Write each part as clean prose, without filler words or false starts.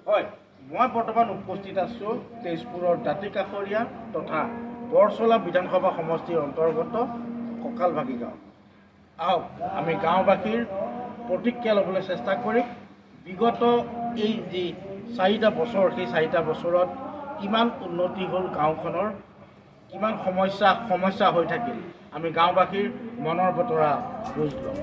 হয়, মই বৰ্তমান উপস্থিত আছোঁ তেজপুৰৰ দাঁতিকাষৰীয়া তথা বৰছলা বিধানসভা সমষ্টিৰ অন্তৰ্গত কঁকালভাগি গাঁও। আহক আমি গাঁওবাসীৰ প্ৰতিক্ৰিয়া ল'বলৈ চেষ্টা কৰিম। বিগত এই যি 4টা বছৰ, সেই 4টা বছৰত কিমান উন্নতি হ'ল গাঁওখনৰ, কিমান সমস্যা হৈ থাকিল, আমি গাঁওবাসীৰ মনৰ বতৰা বুজ লওঁ।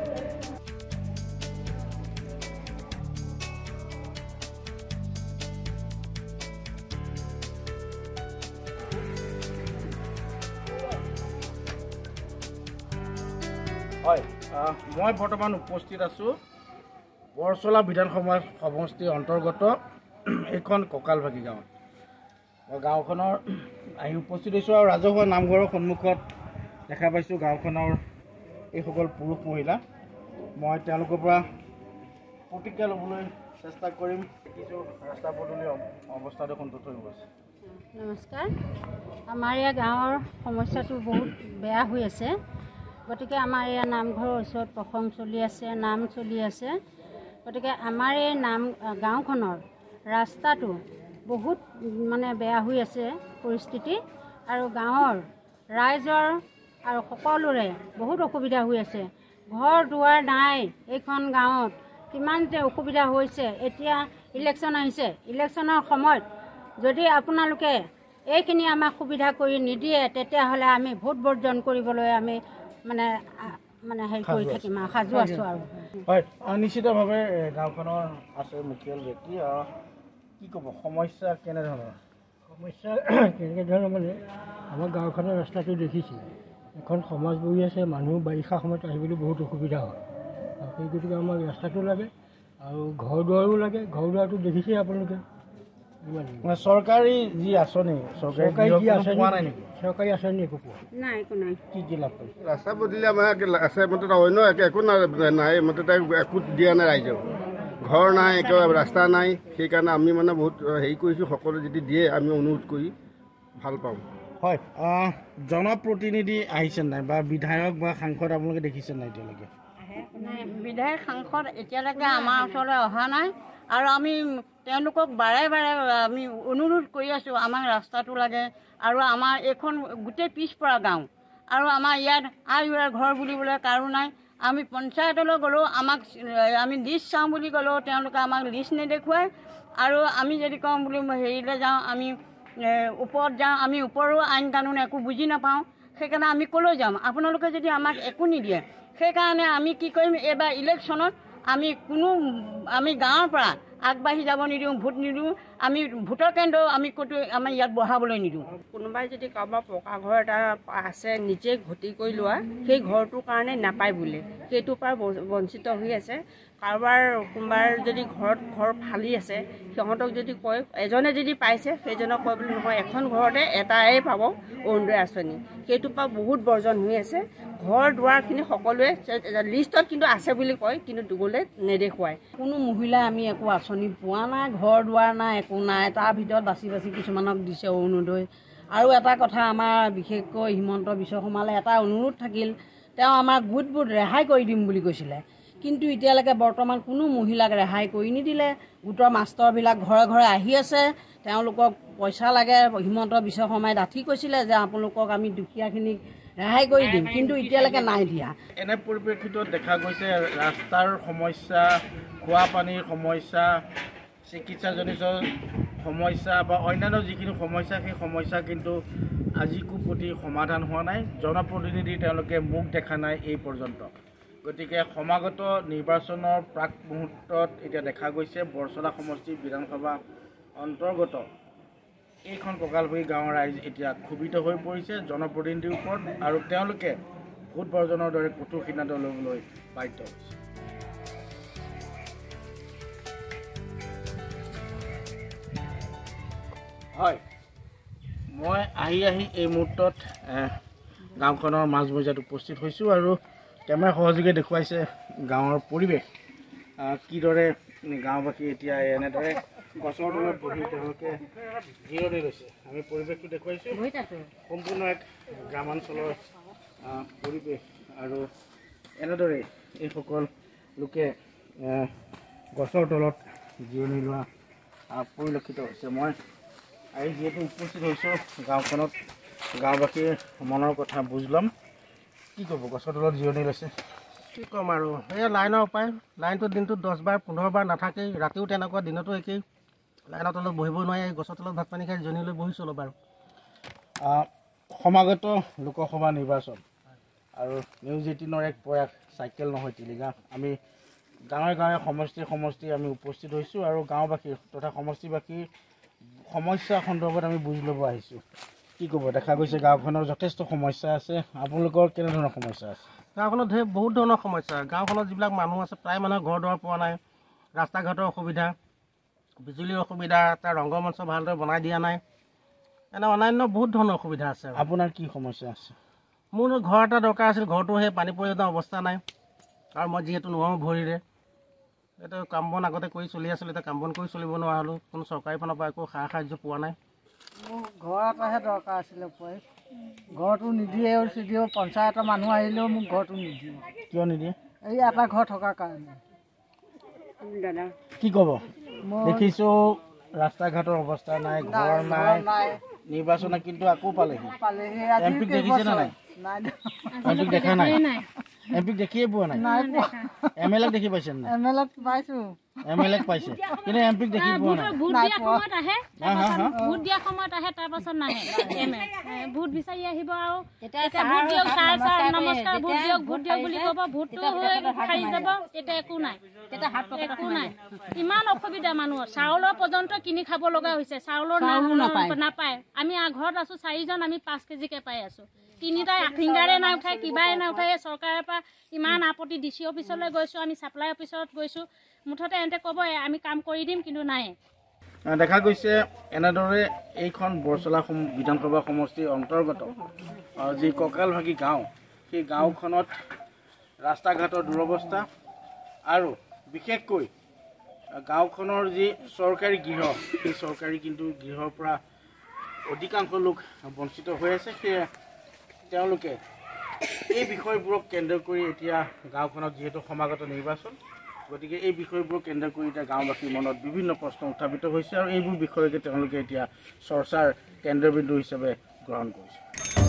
হয়, মই বৰ্তমান উপস্থিত আছোঁ বৰছলা বিধানসভা সমষ্টিৰ অন্তৰ্গত এইখন কঁকালভাগি গাঁৱত। গাঁওখনৰ আহি উপস্থিত হৈছোঁ আৰু ৰাজহুৱা নামঘৰৰ সন্মুখত দেখা পাইছোঁ গাঁওখনৰ এইসকল পুৰুষ মহিলা। মই তেওঁলোকৰ পৰা প্ৰতিক্ৰিয়া ল'বলৈ চেষ্টা কৰিম। দেখিছোঁ ৰাস্তা পদূলিৰ অৱস্থা দেখোন হৈ গৈছে। নমস্কাৰ। আমাৰ ইয়াৰ গাঁৱৰ সমস্যাটো বহুত বেয়া হৈ আছে। গতিকে আমাৰ ইয়াৰ নামঘৰৰ ওচৰত প্ৰসংগ চলি আছে, নাম চলি আছে। গতিকে আমাৰ এই গাঁওখনৰ ৰাস্তাটো বহুত বেয়া হৈ আছে পৰিস্থিতি, আৰু গাঁৱৰ ৰাইজৰ আৰু সকলোৰে বহুত অসুবিধা হৈ আছে। ঘৰ দুৱাৰ নাই এইখন গাঁৱত, কিমান যে অসুবিধা হৈছে। এতিয়া ইলেকশ্যন আহিছে, ইলেকশ্যনৰ সময়ত যদি আপোনালোকে এইখিনি আমাক সুবিধা কৰি নিদিয়ে, তেতিয়াহ'লে আমি ভোট বৰ্জন কৰিবলৈ আমি হেৰি কৰি থাকিম আৰু সাজু আছোঁ। আৰু হয়, নিশ্চিতভাৱে গাঁওখনৰ আছে মুখিয়াল ব্যক্তি। কি ক'ব, সমস্যা কেনেধৰণৰ? সমস্যা কেনেধৰণৰ আমাৰ গাঁওখনৰ ৰাস্তাটো দেখিছে, এখন সমাজ বহি আছে, মানুহ বাৰিষা সময়ত আহিবলৈ বহুত অসুবিধা হয়। আৰু সেই গতিকে আমাক ৰাস্তাটো লাগে আৰু ঘৰ দুৱাৰো লাগে। ঘৰ দুৱাৰটো দেখিছে আপোনালোকে। চৰকাৰী যি আঁচনি, চৰকাৰী পোৱা নাই নেকি? চৰকাৰী আঁচনি একো পোৱা নাই, একো নাই। কি লাভ পায়? ৰাস্তা বদলিলে আমাৰ আছে মতে অন্য একো নাই, মতে তাই একো দিয়া নাই ৰাইজক। ঘৰ নাই, একেবাৰে ৰাস্তা নাই। সেইকাৰণে আমি বহুত হেৰি কৰিছোঁ, সকলোৱে যদি দিয়ে আমি অনুৰোধ কৰি ভাল পাওঁ। হয়, জনপ্ৰতিনিধি আহিছে নাই বা বিধায়ক বা সাংসদ আপোনালোকে দেখিছে নাই এতিয়ালৈকে? নাই, বিধায়ক সাংসদ এতিয়ালৈকে আমাৰ ওচৰলৈ অহা নাই। আৰু আমি তেওঁলোকক বাৰে বাৰে আমি অনুৰোধ কৰি আছোঁ, আমাক ৰাস্তাটো লাগে। আৰু আমাৰ এইখন গোটেই পিছপৰা গাঁও, আৰু আমাৰ ইয়াত ঘৰ বুলিবলৈ কাৰো নাই। আমি পঞ্চায়তলৈ গ'লেও আমি লিষ্ট চাওঁ বুলি গ'লেও তেওঁলোকে আমাক লিষ্ট নেদেখুৱায়। আৰু আমি যদি কওঁ বুলি হেৰিলৈ যাওঁ, আমি ওপৰত যাওঁ, আমি ওপৰো আইন কানুন একো বুজি নাপাওঁ। সেইকাৰণে আমি ক'লৈ যাম? আপোনালোকে যদি আমাক একো নিদিয়ে, সেইকাৰণে আমি কি কৰিম, এইবাৰ ইলেকশ্যনত আমি গাঁৱৰ পৰা আগবাঢ়ি যাব নিদিওঁ, ভোট নিদিওঁ। আমি ভোটৰ কেন্দ্ৰ ক'তো আমাৰ ইয়াত বহাবলৈ নিদিওঁ। কোনোবাই যদি কাৰোবাৰ পকা ঘৰ এটা আছে, নিজে ঘটি কৰি লোৱা, সেই ঘৰটোৰ কাৰণে নাপায় বোলে, সেইটোৰ পৰা বঞ্চিত হৈ আছে। কোনোবাৰ যদি ঘৰ ফালি আছে, সিহঁতক যদি কয়, এজনে যদি পাইছে সেইজনক কয় বোলে নহয়, এখন ঘৰতে এটাই পাব অৰুণোদয় আঁচনি, সেইটোৰ পৰা বহুত বৰ্জন হৈ আছে। ঘৰ দুৱাৰখিনি সকলোৱে লিষ্টত কিন্তু আছে বুলি কয়, কিন্তু গ'লে নেদেখুৱায়। কোনো মহিলাই আমি একো আঁচনি পোৱা নাই, ঘৰ দুৱাৰ নাই, একো নাই। তাৰ ভিতৰত বাছি কিছুমানক দিছে অৰুণোদয়। আৰু এটা কথা, আমাৰ বিশেষকৈ হিমন্ত বিশ্ব শৰ্মালৈ এটা অনুৰোধ থাকিল, তেওঁ আমাক গোটবোৰ ৰেহাই কৰি দিম বুলি কৈছিলে, কিন্তু এতিয়ালৈকে বৰ্তমান কোনো মহিলাক ৰেহাই কৰি নিদিলে। গোটৰ মাষ্টৰবিলাক ঘৰে ঘৰে আহি আছে, তেওঁলোকক পইচা লাগে। হিমন্ত বিশ্ব শৰ্মাই ডাঠি কৈছিলে যে আপোনালোকক আমি দুখীয়াখিনিক ৰেহাই কৰি দিম, কিন্তু এতিয়ালৈকে নাই দিয়া। এনে পৰিপ্ৰেক্ষিতত দেখা গৈছে ৰাস্তাৰ সমস্যা, খোৱা পানীৰ সমস্যা, চিকিৎসাজনিত সমস্যা বা অন্যান্য যিখিনি সমস্যা, সেই সমস্যা কিন্তু আজিকো প্ৰতি সমাধান হোৱা নাই। জনপ্ৰতিনিধি তেওঁলোকে মুখ দেখা নাই এই পৰ্যন্ত। গতিকে সমাগত নিৰ্বাচনৰ প্ৰাক মুহূৰ্তত এতিয়া দেখা গৈছে বৰছলা সমষ্টি বিধানসভা অন্তৰ্গত এইখন কঁকালভাগি গাঁৱৰ ৰাইজ এতিয়া ক্ষোভিত হৈ পৰিছে জনপ্ৰতিনিধিৰ ওপৰত, আৰু তেওঁলোকে ভোট বৰ্জনৰ দৰে কঠোৰ সিদ্ধান্ত ল'বলৈ বাধ্য হৈছে। হয়, মই আহি এই মুহূৰ্তত গাঁওখনৰ মাজমজিয়াত উপস্থিত হৈছোঁ, আৰু কেমেৰা সহযোগে দেখুৱাইছে গাঁৱৰ পৰিৱেশ কিদৰে গাঁওবাসী এতিয়া এনেদৰে গছৰ তলত বহি তেওঁলোকে জিৰণি লৈছে। আমি পৰিৱেশটো দেখুৱাইছোঁ, সম্পূৰ্ণ এক গ্ৰামাঞ্চলৰ পৰিৱেশ, আৰু এনেদৰে এইসকল লোকে গছৰ তলত জিৰণি লোৱা পৰিলক্ষিত হৈছে। মই আজি যিহেতু উপস্থিত হৈছোঁ গাঁওখনত, গাঁওবাসীৰ মনৰ কথা বুজ ল'ম। কি ক'ব, গছৰ তলত জিৰণি লৈছে? কি ক'ম আৰু, এই লাইনৰ উপায়, লাইনটো দিনটোত 10 বাৰ 15 বাৰ নাথাকেই, ৰাতিও তেনেকুৱা, দিনতো একেই। লাইনৰ তলত বহিব নোৱাৰি, গছৰ তলত ভাত পানী খাই জিৰণি লৈ বহিছোঁ অলপ আৰু। সমাগত লোকসভা নিৰ্বাচন আৰু নিউজ 18ৰ এক প্ৰয়াস, চাইকেল নহয় টিলিগা। আমি গাঁৱে গাঁৱে সমষ্টি আমি উপস্থিত হৈছোঁ আৰু গাঁওবাসী তথা সমষ্টিবাসীৰ সমস্যা সন্দৰ্ভত আমি বুজ ল'ব আহিছোঁ। কি ক'ব, দেখা গৈছে গাঁওখনৰ যথেষ্ট সমস্যা আছে। আপোনালোকৰ কেনেধৰণৰ সমস্যা আছে? গাঁওখনত বহুত ধৰণৰ সমস্যা। গাঁওখনত যিবিলাক মানুহ আছে, প্ৰায় মানুহে ঘৰ দুৱাৰ পোৱা নাই, ৰাস্তা ঘাটৰ অসুবিধা, বিজুলীৰ অসুবিধা, তাৰ ৰংগমঞ্চ ভালদৰে বনাই দিয়া নাই, এনে অন্যান্য বহুত ধৰণৰ অসুবিধা আছে। আপোনাৰ কি সমস্যা আছে? মোৰ ঘৰ এটা দৰকাৰ আছিল, ঘৰটো সেই পানী প্ৰয়োজন অৱস্থা নাই, আৰু মই যিহেতু নোৱাৰোঁ ভৰিৰে, এতিয়া কাম বন আগতে কৰি চলি আছিলোঁ, এতিয়া কাম বন কৰি চলিব নোৱাৰা হ'লোঁ। কোনো চৰকাৰী ফালৰ পৰা একো সাহাৰ্য পোৱা নাই। মোৰ ঘৰ এটাহে দৰকাৰ আছিলে, ঘৰটো নিদিয়ে, চিডিঅ' পঞ্চায়তৰ মানুহ আহিলেও মোক ঘৰটো নিদিয়ে। কিয় নিদিয়ে? এই এটা ঘৰ থকাৰ কাৰণে। দাদা কি ক'ব, দেখিছোঁ ৰাস্তা ঘাটৰ অৱস্থা নাই, ঘৰ নাই, নিৰ্বাচনে কিন্তু আকৌ পালেহি। এমপিক দেখিছে নে নাই? এমপিক দেখা নাই? এমপিক দেখিয়ে পোৱা নাই? MLA দেখি পাইছে নাই? MLA পাইছোঁ। MLA পাইছে, কিন্তু এমপিক দেখি পোৱা নাই। ভোট দিয়া সময়ত আহে, ভোট দিয়া সময়ত আহে, তাৰপাছত নাহে। ভোট বিচাৰি আহিব আৰু এতিয়া ভোট দিয়ক, ছাৰ নমস্কাৰ, ভোট দিয়ক বুলি ক'ব, ভোটটো হৈ খাই যাব, এতিয়া একো নাই, একো নাই। ইমান অসুবিধা মানুহৰ, চাউলৰ পৰ্যন্ত কিনি খাব লগা হৈছে, চাউলৰ নাপায়। আমি ঘৰত আছোঁ 4জন, আমি 5 কেজিকে পাই আছোঁ। 3টাই ফিংগাৰে নাই উঠাই, কিবাই নাই উঠাই। চৰকাৰৰ পৰা ইমান আপত্তি, DC অফিচলৈ গৈছোঁ, আমি ছাপ্লাই অফিচত গৈছোঁ, মুঠতে এহেঁতে ক'ব আমি কাম কৰি দিম, কিন্তু নাই। দেখা গৈছে এনেদৰে এইখন বৰছলা বিধানসভা সমষ্টিৰ অন্তৰ্গত যি কঁকালভাগী গাঁও, সেই গাঁওখনত ৰাস্তা ঘাটৰ দুৰৱস্থা আৰু বিশেষকৈ গাঁওখনৰ যি চৰকাৰী গৃহ, সেই চৰকাৰী কিন্তু গৃহৰ পৰা অধিকাংশ লোক বঞ্চিত হৈ আছে। সেয়ে তেওঁলোকে এই বিষয়বোৰক কেন্দ্ৰ কৰি এতিয়া গাঁওখনত যিহেতু সমাগত নিৰ্বাচন, গতিকে এই বিষয়বোৰক কেন্দ্ৰ কৰি এতিয়া গাঁওবাসীৰ মনত বিভিন্ন প্ৰশ্ন উত্থাপিত হৈছে আৰু এইবোৰ বিষয়কে তেওঁলোকে এতিয়া চৰ্চাৰ কেন্দ্ৰবিন্দু হিচাপে গ্ৰহণ কৰিছে।